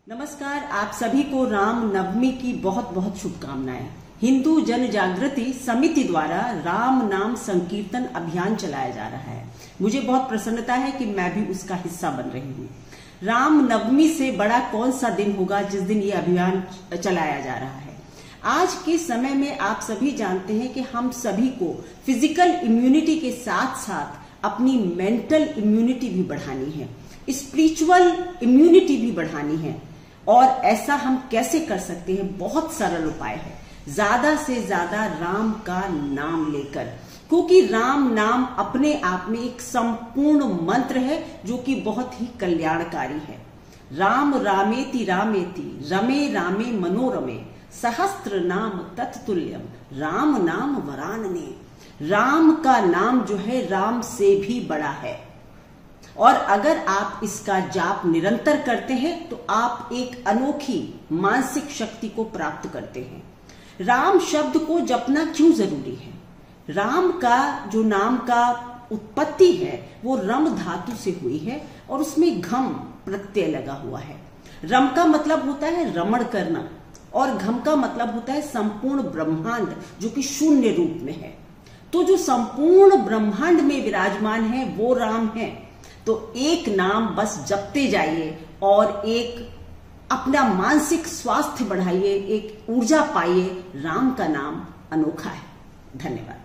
नमस्कार, आप सभी को राम नवमी की बहुत बहुत शुभकामनाएं। हिंदू जन जागृति समिति द्वारा राम नाम संकीर्तन अभियान चलाया जा रहा है। मुझे बहुत प्रसन्नता है कि मैं भी उसका हिस्सा बन रही हूँ। राम नवमी से बड़ा कौन सा दिन होगा जिस दिन ये अभियान चलाया जा रहा है। आज के समय में आप सभी जानते हैं कि हम सभी को फिजिकल इम्यूनिटी के साथ साथ अपनी मेंटल इम्यूनिटी भी बढ़ानी है, स्पिरिचुअल इम्यूनिटी भी बढ़ानी है। और ऐसा हम कैसे कर सकते हैं? बहुत सरल उपाय है, ज्यादा से ज्यादा राम का नाम लेकर, क्योंकि राम नाम अपने आप में एक संपूर्ण मंत्र है जो कि बहुत ही कल्याणकारी है। राम रामेति रामेति रमे रामे मनोरमे सहस्त्र नाम तत्तुल्यम राम नाम वरानने। राम का नाम जो है राम से भी बड़ा है, और अगर आप इसका जाप निरंतर करते हैं तो आप एक अनोखी मानसिक शक्ति को प्राप्त करते हैं। राम शब्द को जपना क्यों जरूरी है? राम का जो नाम का उत्पत्ति है वो रम धातु से हुई है और उसमें घम प्रत्यय लगा हुआ है। रम का मतलब होता है रमण करना और घम का मतलब होता है संपूर्ण ब्रह्मांड जो कि शून्य रूप में है। तो जो संपूर्ण ब्रह्मांड में विराजमान है वो राम है। तो एक नाम बस जपते जाइए और एक अपना मानसिक स्वास्थ्य बढ़ाइए, एक ऊर्जा पाइए। राम का नाम अनोखा है। धन्यवाद।